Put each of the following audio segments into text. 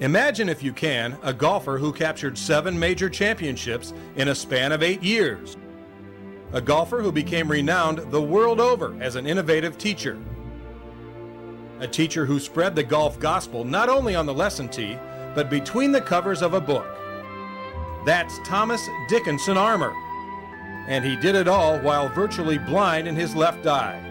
Imagine, if you can, a golfer who captured 7 major championships in a span of 8 years. A golfer who became renowned the world over as an innovative teacher. A teacher who spread the golf gospel not only on the lesson tee, but between the covers of a book. That's Thomas Dickinson Armour. And he did it all while virtually blind in his left eye.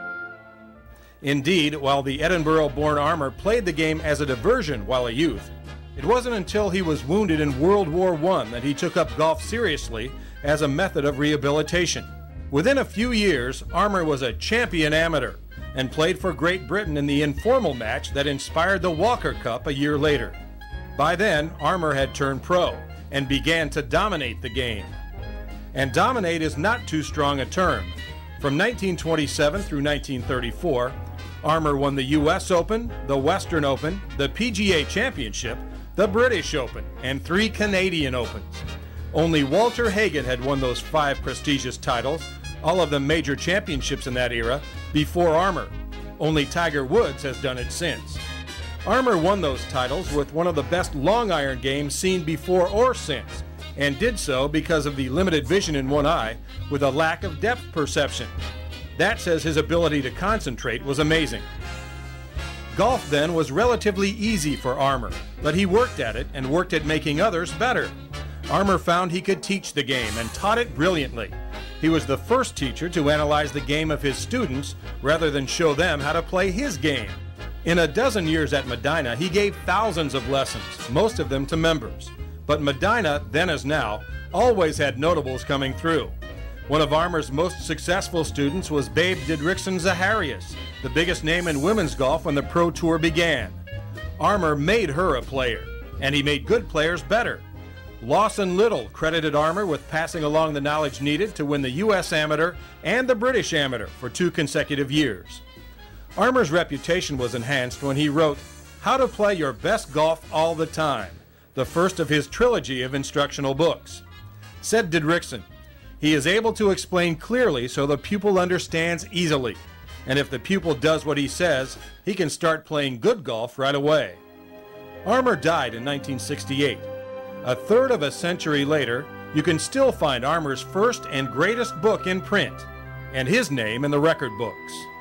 Indeed, while the Edinburgh-born Armour played the game as a diversion while a youth, it wasn't until he was wounded in World War I that he took up golf seriously as a method of rehabilitation. Within a few years, Armour was a champion amateur and played for Great Britain in the informal match that inspired the Walker Cup a year later. By then, Armour had turned pro and began to dominate the game. And dominate is not too strong a term. From 1927 through 1934, Armour won the US Open, the Western Open, the PGA Championship, the British Open, and 3 Canadian Opens. Only Walter Hagen had won those 5 prestigious titles, all of them major championships in that era, before Armour. Only Tiger Woods has done it since. Armour won those titles with one of the best long iron games seen before or since, and did so because of the limited vision in one eye with a lack of depth perception. That says his ability to concentrate was amazing. Golf then was relatively easy for Armour, but he worked at it and worked at making others better. Armour found he could teach the game and taught it brilliantly. He was the first teacher to analyze the game of his students rather than show them how to play his game. In a dozen years at Medina, he gave thousands of lessons, most of them to members. But Medina, then as now, always had notables coming through. One of Armour's most successful students was Babe Didrikson Zaharias, the biggest name in women's golf when the Pro Tour began. Armour made her a player, and he made good players better. Lawson Little credited Armour with passing along the knowledge needed to win the U.S. Amateur and the British Amateur for 2 consecutive years. Armour's reputation was enhanced when he wrote How to Play Your Best Golf All the Time, the first of his trilogy of instructional books. Said Didrikson, he is able to explain clearly so the pupil understands easily, and if the pupil does what he says, he can start playing good golf right away. Armour died in 1968. A third of a century later, you can still find Armour's first and greatest book in print, and his name in the record books.